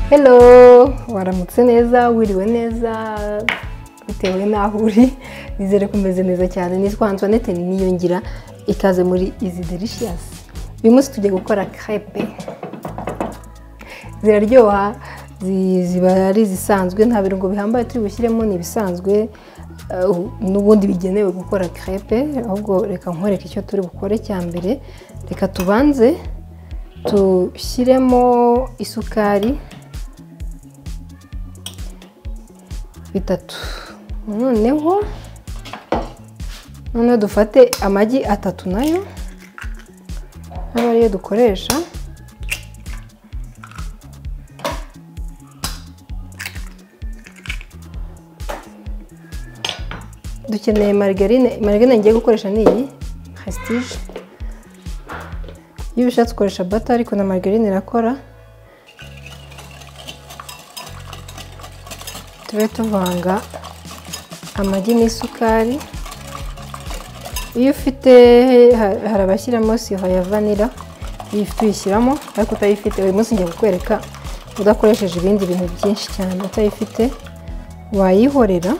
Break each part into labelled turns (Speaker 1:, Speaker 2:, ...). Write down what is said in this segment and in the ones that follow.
Speaker 1: Hello, waramutse neza, wiriwe neza, bitewe n'aho uri, nizere ko umeze neza cyane. Nitwa Antoinette Niyongira, ikaze muri Easy Delicious. Uyu munsi tugiye gukora crepe. Ziraryoha, ziba ari zisanzwe, nta birungo bihambaye turi bushyiremo, ni ibisanzwe n'ubundi bigenewe gukora crepe. Ahubwo reka nkoreke icyo turi bukore cya mbere. Reka tubanze tushyiremo isukari bitatu. Noneho dufate amagi atatu nayo aba ariyo dukoresha. Dukeneye margarine ngiye gukoresha ni iyi Prestige. Iyo ubishatse ukoresha butter, ariko na margarine irakora. Tube tuvanga amagi n'isukari. Iyo ufite hari abashyiramo siro ya vanilla, iyo ufite uyishyiramo, ariko utayifite uyu munsi ngiye kukwereka udakoresheje ibindi bintu byinshi cyane. Utayifite wayihorera.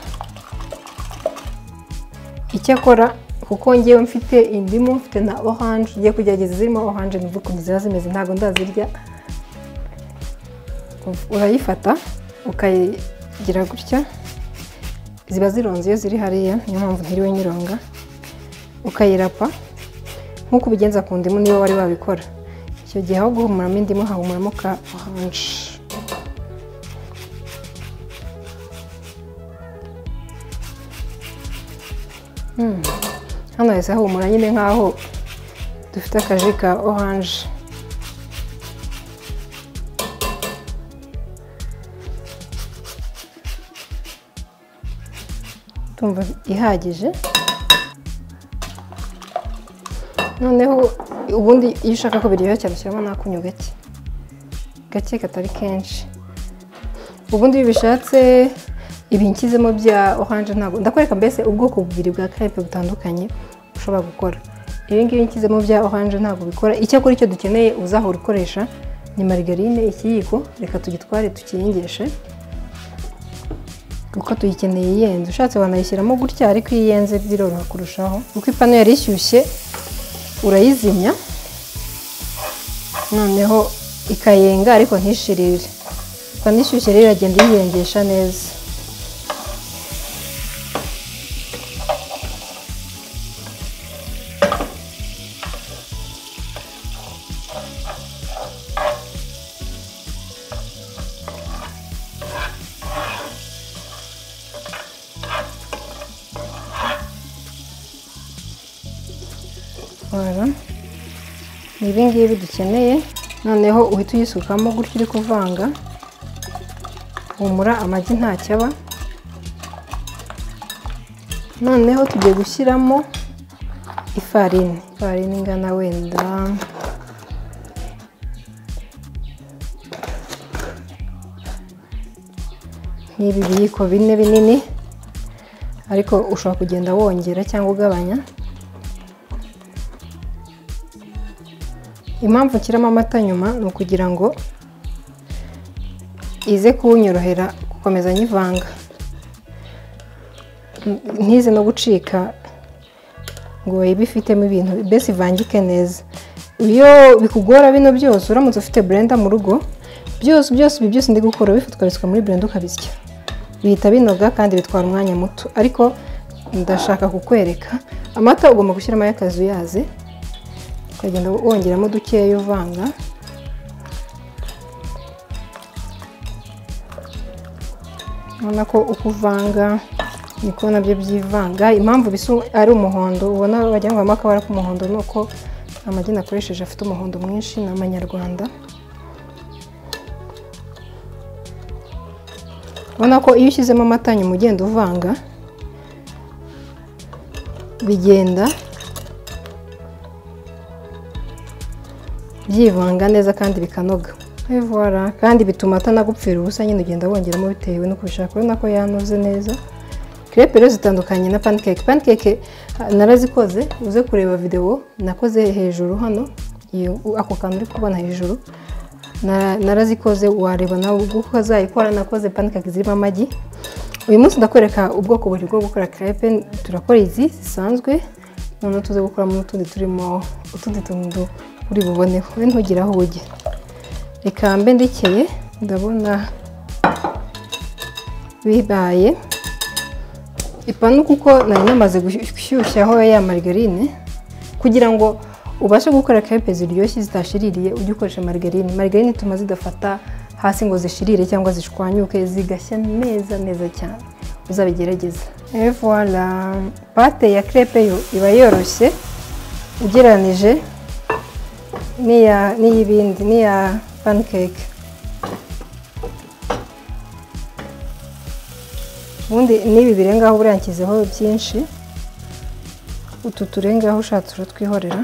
Speaker 1: Icyakora kuko ngewe mfite indimu, mfite na orange, ngiye kugerageza zirimo orange numva ukuntu ziba zimeze, ntabwo ndazirya. Urayifata ukayigira gutya, ziba zironze iyo ziri hariya, niyo mpamvu ntiriwe nyironga. Ukayirapa nk'uko ubigenza ku ndimu niyo wari wabikora. Icyo gihe aho guhumuramo indimu hahumuramo ka orange. Hano hese hahumura nyine nk'aho dufite akaji ka orange. Tumva ihagije. Noneho ubundi iyo ushaka ko biryoha cyane ushyiramo n'akunyu gake katari kenshi. Ubundi iyo bishatse ibinkizemo bya orange ntabwo ndakwereka, mbese ubwoko bubiri bwa crepe butandukanye ushobora gukora. Ibi ngibi nkizemo bya orange ntabwo bikora. Icyakora icyo dukeneye uzahora ukoresha ni margarine, ikiyiko. Reka tugitware tukiyengeshe kuko tuyikeneye yenze. Ushatse wanayishyiramo gutya, ariko iyo yenze biroroha kurushaho. Kuko ipanu yari ishyushye urayizimya, noneho ikayenga ariko ntishirire. Ipanu ishyushye rero iragenda iyiyengesha neza. Ni ibi ngibi dukeneye. Noneho uhita uyisukamo gutya uri kuvanga. Humura amagi ntacyaba. Noneho tugiye gushyiramo ifarini ingana wenda nk'ibi biyiko bine binini, ariko ushobora kugenda wongera cyangwa ugabanya. Impamvu nshyiramo amata nyuma ni ukugira ngo ize kuwunyorohera gukomeza nyivanga, ntize no gucika ngo ibe ifitemo ibintu, mbese ivangike neza. Iyo bikugora bino byose, uramutse ufite blender mu rugo, ibi byose ndi gukora bifatwa bisuka muri blender ukabisya, bihita binoga kandi bitwara umwanya muto. Ariko ndashaka kukwereka amata ugomba gushyiramo y'akazuyaze, ukagenda wongeramo dukeya uvanga. Ubona ko uko uvanga niko nabyo byivanga. Impamvu bisa ari umuhondo, ubona wagira ngo akabara k'umuhondo, nuko amagi nakoresheje afite umuhondo mwinshi, ni amanyarwanda. Ubona ko iyo ushyizemo amata nyuma ugenda uvanga, bigenda byivanga neza kandi bikanoga. Voilà, kandi bituma atanagupfira ubusa, nyine ugenda wongeramo bitewe nuko ubishaka. Urabona ko yanoze neza. Crepe rero zitandukanye na pancake. Pancake narazikoze, uze kureba video nakoze hejuru hano, iyo ako kantu uri kubona hejuru narazikoze wareba nawe uko uzayikora. nakoze pancake zirimo amagi. uyu munsi ndakwereka ubwoko buri bwo gukora crepe. turakora izi zisanzwe, none tuze gukoramo n'utundi turimo utundi tuntu uri buboneho. we ntugira aho ujya. reka mbe ndekeye, ndabona bibaye ipanu kuko nari namaze gushyushyaho ya margarine. kugira ngo ubashe gukora crepe ziryoshye zitashiririye ujye ukoresha margarine. margarine ituma zidafata hasi ngo zishirire cyangwa zishwanyuke, zigashya neza cyane. uzabigerageza. Et voilà, pate ya crepe yo iba yoroshye ugereranije n'iy'ibindi, n'iya pancake. ubundi n'ibi birengaho burankizeho byinshi, utu turengaho ushatse uratwihorera.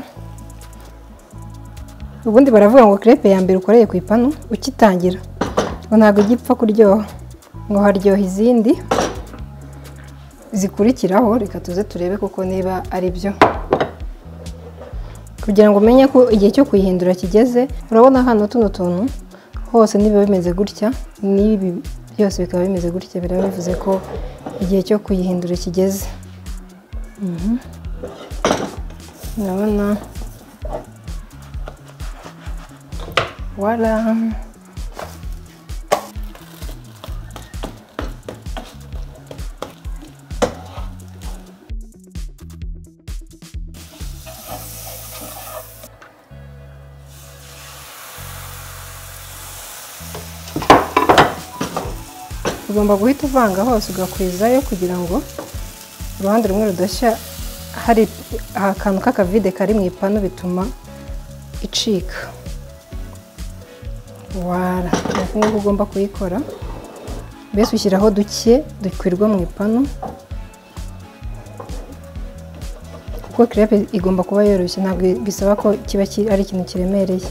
Speaker 1: ubundi baravuga ngo crepe ya mbere ukoreye ku ipanu ukitangira ngo ntabwo igipfa kuryoha, ngo haryoha izindi zikurikiraho. reka tuze turebe kuko niba ari byo, kugira ngo umenye ko igihe cyo kuyihindura kigeze. urabona hano tuno tuntu hose niba bimeze gutya, n'ibi byose bikaba bimeze gutya, biraba bivuze ko igihe cyo kuyihindura kigeze. urabona voilà. ugomba guhita uvanga hose ugakwizayo kugira ngo uruhande rumwe rudashya. hari akantu k'akavide kari mu ipanu bituma icika. wala nk'uko ugomba kuyikora. mbese ushyiraho duke dukwirwa mu ipanu kuko crepe igomba kuba yoroshye, ntabwo bisaba ko kiba ari ikintu kiremereye.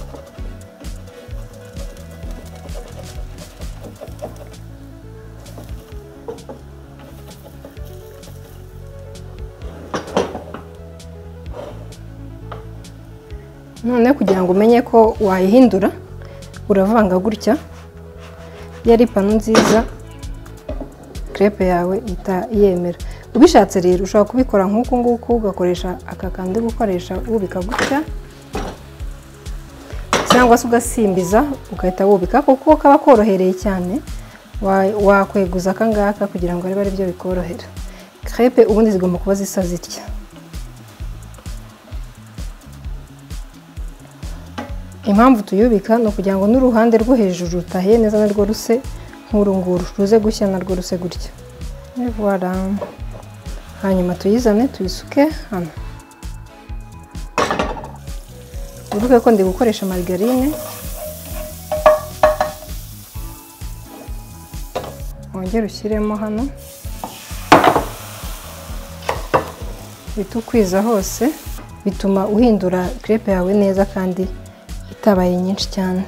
Speaker 1: none kugira ngo umenye ko wayihindura uravanga gutya. iyo ari ipanu nziza crepe yawe ihita yemera. ubishatse rero ushobora kubikora nk'uku nguku, ugakoresha aka kandi gukoresha wubika gutya, cyangwa se ugasimbiza ugahita wubika kuko kaba korohereye cyane. wakweguza aka ngaka kugira ngo ari byo bikorohera. crepe ubundi zigomba kuba zisa zitya. impamvu tuyubika ni ukugira ngo n'uruhande rwo hejuru rutahiye neza narwo ruse nk'urunguru, ruze gushya narwo ruse gutya. voilà. hanyuma tuyizane tuyisuke hano. uruke ko ndi gukoresha margarine. wongere ushyiremo hano, bita ukwiza hose. bituma uhindura crepe yawe neza kandi itabaye nyinshi cyane.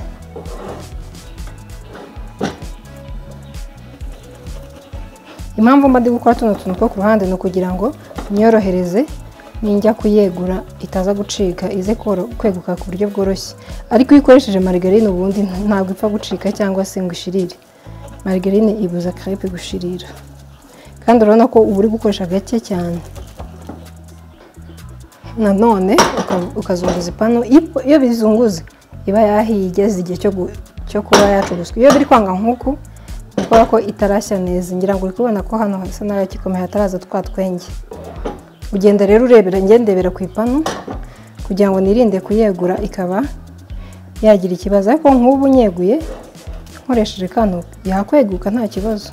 Speaker 1: impamvu mba ndi gukora tuno tuntu two ku ruhande ni ukugira ngo nyorohereze ninjya kuyegura itaza gucika, ize kweguka ku buryo bworoshye. ariko iyo ukoresheje margarine ubundi ntabwo ipfa gucika cyangwa se ngo ishirire. margarine ibuza crepe gushirira, kandi urabona ko uba uri gukoresha gake cyane. nanone ukazunguza ipanu. iyo bizunguze iba yahiye, igeze igihe cyo kuba yacuruzwa. iyo biri kwanga nk'uku ukora ko itarashya neza. ngira ngo uri kubona ko hano hasa n'agakikomeye hataraza twa twenge. ugenda rero urebera, ngendebera ku ipanu kugira ngo nirinde kuyegura ikaba yagira ikibazo. ariko nk'ubu nyeguye nkoresheje kano yakweguka nta kibazo.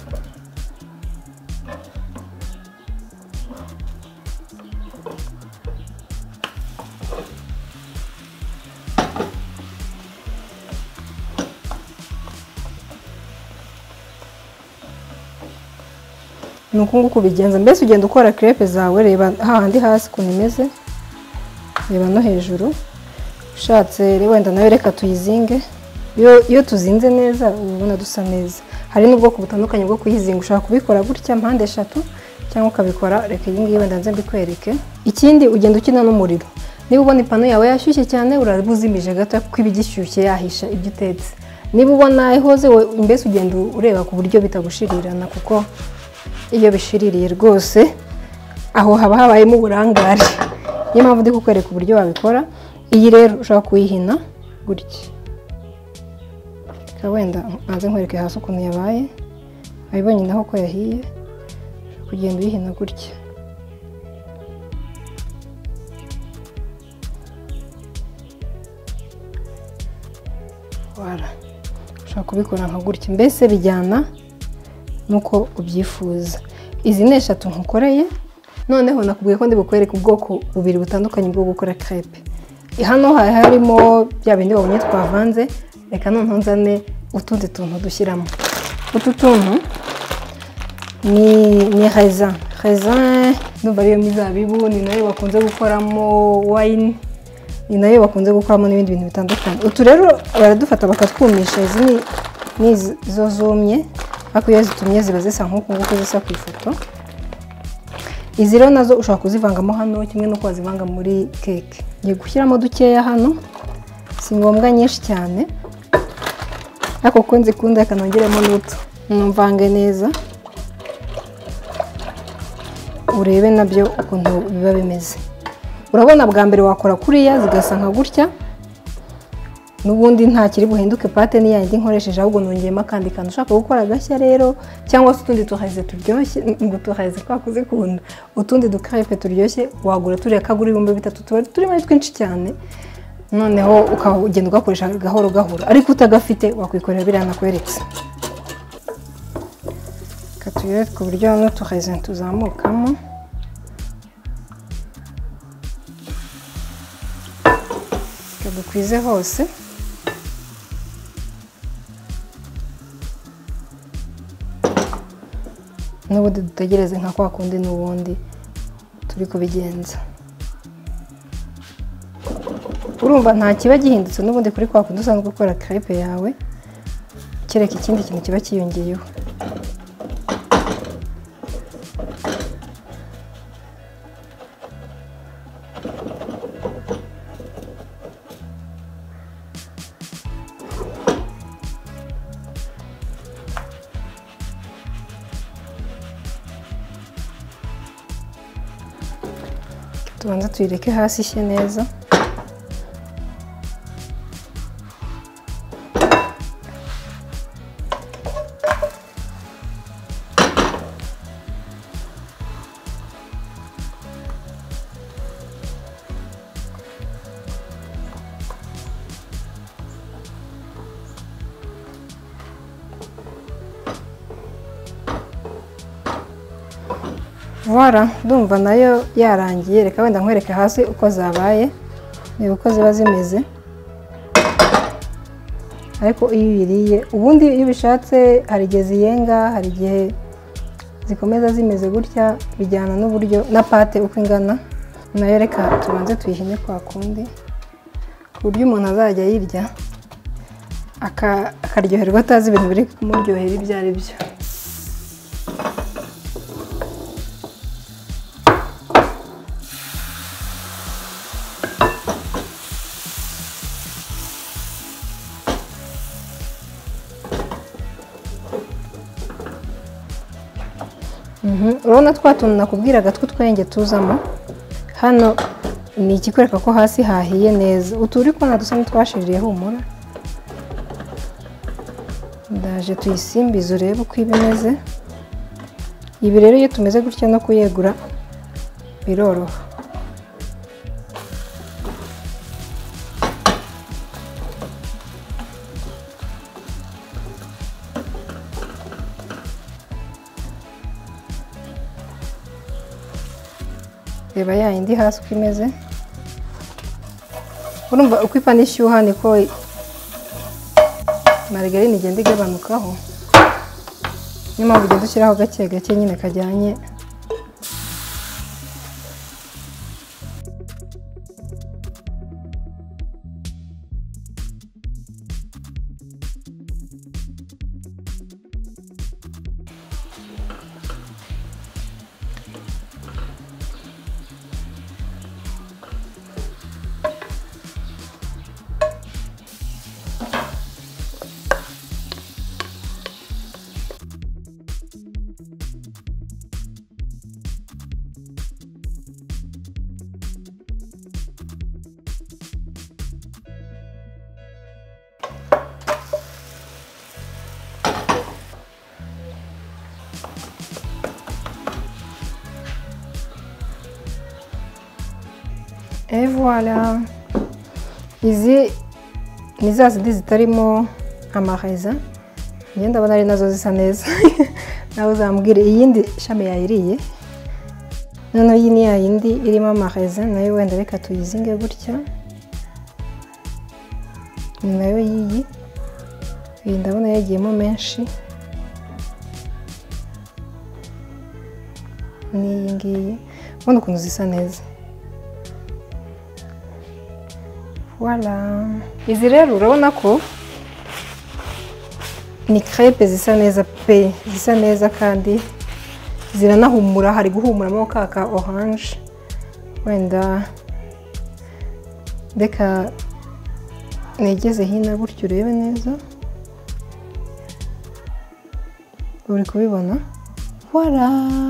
Speaker 1: ni uku nguku ubigenza. mbese ugenda ukora crepe zawe. reba hahandi hasi ukuntu imeze, reba no hejuru. ushatse wenda nawe reka tuyizinge. iyo tuzinze neza ubona dusa neza. hari n'ubwoko butandukanye bwo kuyizinga. ushobora kubikora gutya mpande eshatu, cyangwa ukabikora, reka iyi ngiyi wenda nze mbikwereke. ikindi ugenda ukina n'umuriro. niba ubona ipanu yawe yashyushye cyane urabuzimije gato kuko iba igishyushye yahisha ibyo utetse. niba ubona ihoze mbese ugenda ureba ku buryo bitagushirirana, kuko iyo bishiririye rwose aho haba habayemo uburangare. Niyo mpamvu ndi kukwereka uburyo wabikora. Iyi rero ushobora kuyihina gutya, wenda maze nkwereke hasi ukuntu yabaye, wabibonye naho ko yahiye, kugenda uyihina gutya. Wala ushobora kubikora nka gutya, mbese bijyana nuko ubyifuza. Izi ni 3 nkukoreye. Noneho nakubwiye ko ndi bukwereka ubwoko bubiri butandukanye bwo gukora crepe. Hano harimo bya bindi wabonye twavanze. Reka noneho nzane utundi tuntu dushyiramo. Utu tuntu ni raisin. Raisin ndumva ariyo mizabibu, ni nayo bakunze gukoramo wine, ni nayo bakunze gukoramo n'ibindi bintu bitandukanye. Utu rero baradufata bakatwumisha. Izi ni zo zumye, ariko iyo zitumye ziba zisa nk'uko nguko zisa ku ifoto. Izi rero nazo ushobora kuzivangamo hano kimwe no kwazivanga muri cake. Ngiye gushyiramo dukeya hano, si ngombwa nyinshi cyane, ariko ko nzikunda kanongeremo n'utu. Mvange neza urebe nabyo ukuntu biba bimeze. Urabona bwa mbere wakora kuriya zigasa nka gutya, nubundi nta kiri buhinduke pate ni yandi nkoresheje, ahubwo nongeyemo akandi kantu. Ushaka gukora gashya rero cyangwa se utundi tuhaize turyoshye, ngo tuhaize kwakuze kunda utundi ducrepe turyoshye, wagura turiya kagura 3,000 turimo twinshi cyane. Noneho ukagenda ugakoresha gahoro gahoro, ariko utagafite wakwikorera biriya nakweretse. Katuyere ku buryo n'utuhaize tuzamukamo. Dukwize hose. N'ubundi dutegereze nka kwa kundi n'ubundi turi kubigenza. Urumva nta kiba gihindutse n'ubundi kuri kwa kundi usanzwe gukora crepe yawe, kereka ikindi kintu kiba kiyongeyeho. Tubanza tuyireke hasi ishye neza. Voilà, ndumva nayo yarangiye. Reka wenda nkwereke hasi uko zabaye, ni uko ziba zimeze. Ariko iyo uyiriye ubundi iyo bishatse hari igihe ziyenga, hari igihe zikomeza zimeze gutya, bijyana n'uburyo na pate uko ingana. Nayo reka tubanze tuyihine kwa kundi, ku buryo umuntu azajya yirya akaryoherwa atazi ibintu biri kumuryohera ibyo ari byo. Urabona twa tuntu nakubwiraga tw'utwenge tuzamo hano, ni ikikwereka ko hasi hahiye neza. Uturi kubona dusa n'utwashiririye humura. Ndaje tuyisimbize urebe uko ibimeze. Ibi rero iyo tumeze gutya no kuyegura biroroha. Reba ya indi hasi uko imeze. Urumva uko ipana ishyuha niko margarine igenda igabanukaho. Niyo mpamvu ugenda ushyiraho gake gake nyine kajyanye. Et voilà. Izi ni za zindi zitarimo amareza. Njye ndabona ari nazo zisa neza. Nawe uzambwire iyindi shami yayiriye. Noneho iyi ni yayindi irimo amareza nayo wenda reka tuyizinge gutya. Nayo iyi ndabona yagiyemo menshi. N'iyi ngiyi ubona ukuntu zisa neza. Voilà. Izi rero urabona ko ni crepe zisa neza pe, zisa neza kandi ziranahumura, hari guhumuramo kaka orange. Wenda reka negeze hino gutyo urebe neza. Uri kubibona? Voilà.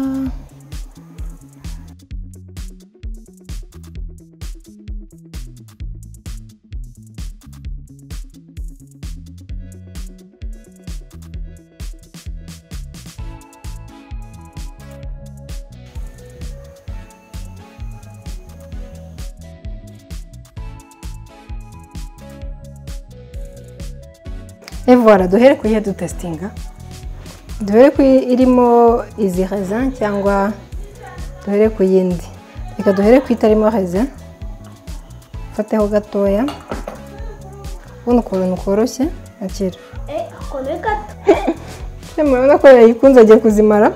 Speaker 1: Et voilà, duhere kuyihe dutestinga. Duhere ku irimo izi raisin cyangwa duhere ku yindi. Reka duhere ku itarimo raisin. Fateho gatoya. Ubona ukuntu koroshye akira.
Speaker 2: Akone gato.
Speaker 1: Murabona ko yayikunze agiye kuzimara.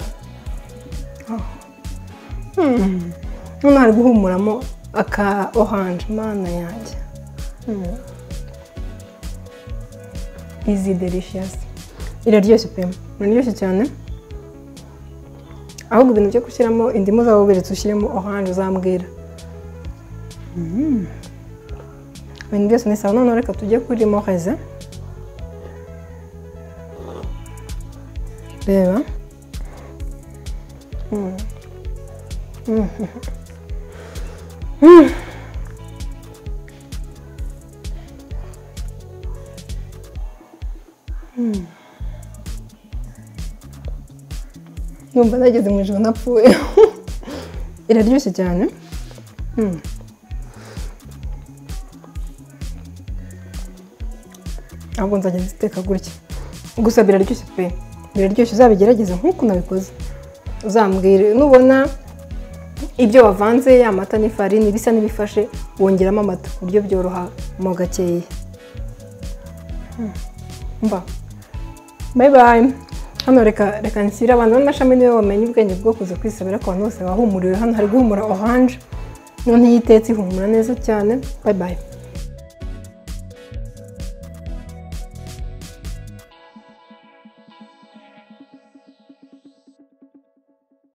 Speaker 1: None hari guhumuramo aka orange mana yanjye. Easy delicious. Iraryoshye pe. Iraryoshye cyane. Ahubwo ibintu byo gushyiramo indimu zawe beretse ushyiremo orange uzambwira. Ibintu byose ni sawa. None reka tujye kuri raisin. Reba. Yumva nageze mu ijoro napfuye. Iraryoshye cyane. Ahubwo nzajya nziteka gutya. Gusa biraryoshye pe. Biraryoshye, uzabigerageze nk'uko nabikoze. Uzambwire nubona ibyo wavanze ya mata n'ifarini bisa n'ibifashe wongeramo amata uburyo byoroha mo gakeya. Mba. Bye bye. Hano reka nshyira abantu n'amashami niwe wamenye ubwenge bwo kuza kwisabira ko abantu bose bahumuriwe. Hano hari guhumura orange. None yitetse ihumura neza cyane. Bye bye.